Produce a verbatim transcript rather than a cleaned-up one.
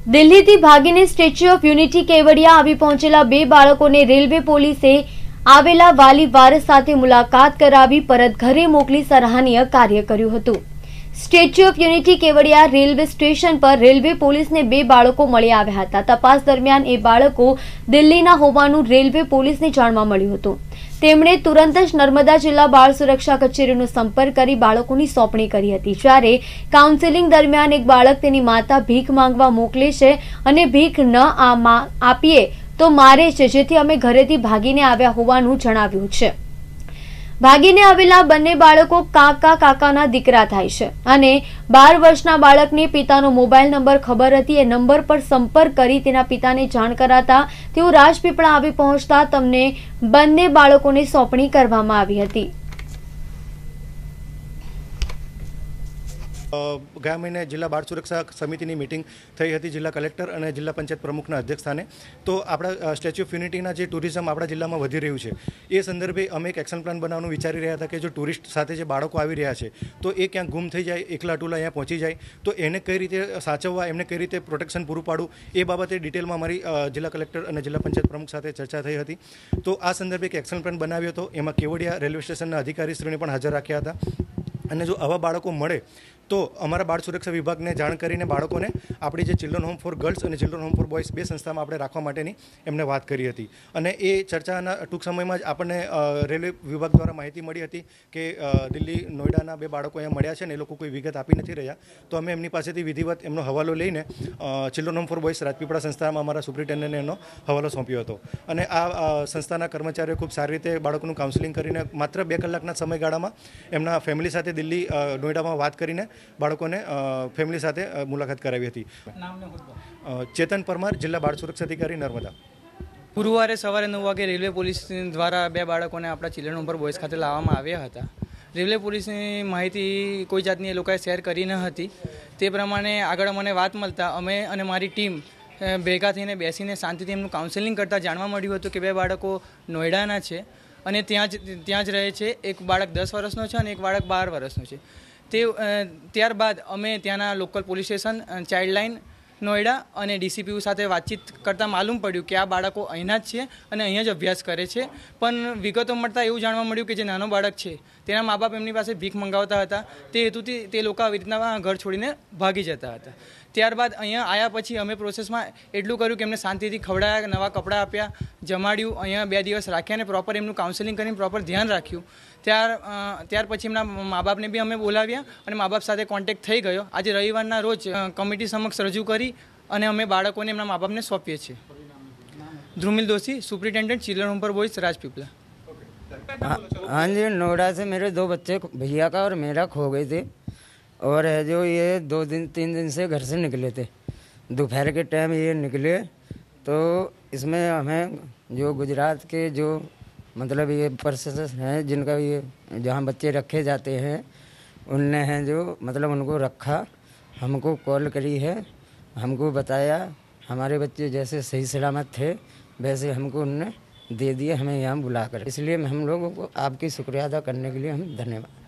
દિલ્હીથી ભાગીને statue of unity Kevadia આવી પહોંચેલા બે બાળકોને રેલવે પોલીસે આવેલા વાલી વારસ સાથે મુલાકાત કરાવી પરત ઘરે મોકલી સરાહનીય કાર્ય કર્યું હતું। Statue of unity Kevadia railway station પર રેલવે પોલીસને બે બાળકો મળી આવ્યા હતા। તપાસ દરમિયાન એ બાળકો દિલ્હીના હોવાનું રેલવે પોલીસને જાણવા મળ્યું હતું। તેમણે તુરંત જ નર્મદા જિલ્લા બાળ સુરક્ષા કચેરીનો સંપર્ક કરી બાળકોની સોંપણી કરી હતી। જ્યારે કાઉન્સેલિંગ દરમિયાન એક બાળક તેની માતા ભીખ માંગવા મોકલે છે અને ભીખ ન આપીએ તો મારે છે, જેથી અમે ઘરેથી ભાગીને આવ્યા હોવાનું જણાવ્યું છે। ભાગીને આવેલા બંને બાળકો કાકા કાકાના દીકરા થાય છે અને બાર વર્ષના બાળકને પિતાનો મોબાઈલ નંબર ખબર હતી। એ નંબર પર સંપર્ક કરી તેના પિતાને જાણ કરાતા તેઓ રાજપીપળા આવી પહોંચતા તેમને બંને બાળકોને સોંપણી કરવામાં આવી હતી। ગયા મહિને જિલ્લા બાળ સુરક્ષા સમિતિની મીટિંગ થઈ હતી જિલ્લા કલેક્ટર અને જિલ્લા પંચાયત પ્રમુખના અધ્યક્ષસ્થાને। તો આપણા સ્ટેચ્યુ ઓફ યુનિટીના જે ટુરિઝમ આપણા જિલ્લામાં વધી રહ્યું છે એ સંદર્ભે અમે એક એક્શન પ્લાન બનાવવાનું વિચારી રહ્યા હતા કે જો ટુરિસ્ટ સાથે જે બાળકો આવી રહ્યા છે તો એ ક્યાંક ગુમ થઈ જાય, એકલા ટુલા અહીંયા પહોંચી જાય તો એને કઈ રીતે સાચવવા, એમને કઈ રીતે પ્રોટેક્શન પૂરું પાડવું એ બાબતે ડિટેલમાં અમારી જિલ્લા કલેક્ટર અને જિલ્લા પંચાયત પ્રમુખ સાથે ચર્ચા થઈ હતી। તો આ સંદર્ભે એક એક્શન પ્લાન બનાવ્યો હતો। એમાં કેવડિયા રેલવે સ્ટેશનના અધિકારીશ્રીને પણ હાજર રાખ્યા હતા અને જો આવા બાળકો મળે તો અમારા બાળ સુરક્ષા વિભાગને જાણ કરીને બાળકોને આપણી જે ચિલ્ડ્રન હોમ ફોર ગર્લ્સ અને ચિલ્ડ્રન હોમ ફોર બોયઝ બે સંસ્થામાં આપણે રાખવા માટેની એમને વાત કરી હતી। અને એ ચર્ચાના ટૂંક સમયમાં જ આપણને રેલવે વિભાગ દ્વારા માહિતી મળી હતી કે દિલ્હી નોઈડાના બે બાળકો અહીંયા મળ્યા છે ને એ લોકો કોઈ વિગત આપી નથી રહ્યા। તો અમે એમની પાસેથી વિધિવત એમનો હવાલો લઈને children home for boys Rajpipla સંસ્થામાં અમારા સુપ્રિન્ટેન્ડન્ટને એનો હવાલો સોંપ્યો હતો અને આ સંસ્થાના કર્મચારીઓ ખૂબ સારી રીતે બાળકોનું કાઉન્સેલિંગ કરીને માત્ર બે કલાકના સમયગાળામાં એમના ફેમિલી સાથે દિલ્હી નોઈડામાં વાત કરીને બાળકોને ફેમિલી સાથે મુલાકાત કરાવી હતી। ચેતન પરમાર, જિલ્લા બાળ સુરક્ષા અધિકારી, નર્મદા। ગુરુવારે સવારે નવ વાગે રેલવે પોલીસ દ્વારા બે બાળકોને આપણા ચિલ્ડ્રન હોમ પર બોયઝ ખાતે લાવવામાં આવ્યા હતા। રેલવે પોલીસની માહિતી કોઈ જાતની એ લોકોએ શેર કરી ન હતી। તે પ્રમાણે આગળ મને વાત મળતા અમે અને મારી ટીમ ભેગા થઈને બેસીને શાંતિથી એમનું કાઉન્સેલિંગ કરતાં જાણવા મળ્યું હતું કે બે બાળકો નોઈડાના છે અને ત્યાં જ ત્યાં જ રહે છે। એક બાળક દસ વર્ષનો છે અને એક બાળક બાર વર્ષનો છે। તે ત્યારબાદ અમે ત્યાંના local police station, childline Noida અને ડીસીપીયુ સાથે વાતચીત કરતાં માલુમ પડ્યું કે આ બાળકો અહીંના જ છે અને અહીંયા જ અભ્યાસ કરે છે। પણ વિગતો મળતાં એવું જાણવા મળ્યું કે જે નાનો બાળક છે તેના મા બાપ એમની પાસે ભીખ મંગાવતા હતા। તે હેતુથી તે લોકો આવી રીતના ઘર છોડીને ભાગી જતા હતા। ત્યારબાદ અહીંયા આવ્યા પછી અમે પ્રોસેસમાં એટલું કર્યું કે એમને શાંતિથી ખવડાવ્યા, નવા કપડાં આપ્યા, જમાડ્યું, અહીંયા બે દિવસ રાખ્યા અને પ્રોપર એમનું કાઉન્સેલિંગ કરીને પ્રોપર ધ્યાન રાખ્યું। ત્યાર ત્યાર પછી એમના મા બાપને બી અમે બોલાવ્યા અને મા બાપ સાથે કોન્ટેક્ટ થઈ ગયો। આજે રવિવારના રોજ કમિટી સમક્ષ રજૂ કરી અને અમે બાળકોને એમના મા બાપને સોંપીએ છીએ। Dhrumil Doshi, superintendent children home for boys Rajpipla. हाँ जी, नोएडा से मेरे दो बच्चे भैया का और मेरा खो गए थे और है जो ये दो दिन तीन दिन से घर से निकले थे। दोपहर के टाइम ये निकले तो इसमें हमें जो गुजरात के जो मतलब ये प्रशासन हैं जिनका ये जहाँ बच्चे रखे जाते हैं उनने हैं जो मतलब उनको रखा, हमको कॉल करी है, हमको बताया हमारे बच्चे जैसे सही सलामत थे वैसे हमको उनने दे दिए, हमें यहाँ बुला कर। इसलिए हम लोगों को आपकी शुक्रिया अदा करने के लिए हम धन्यवाद।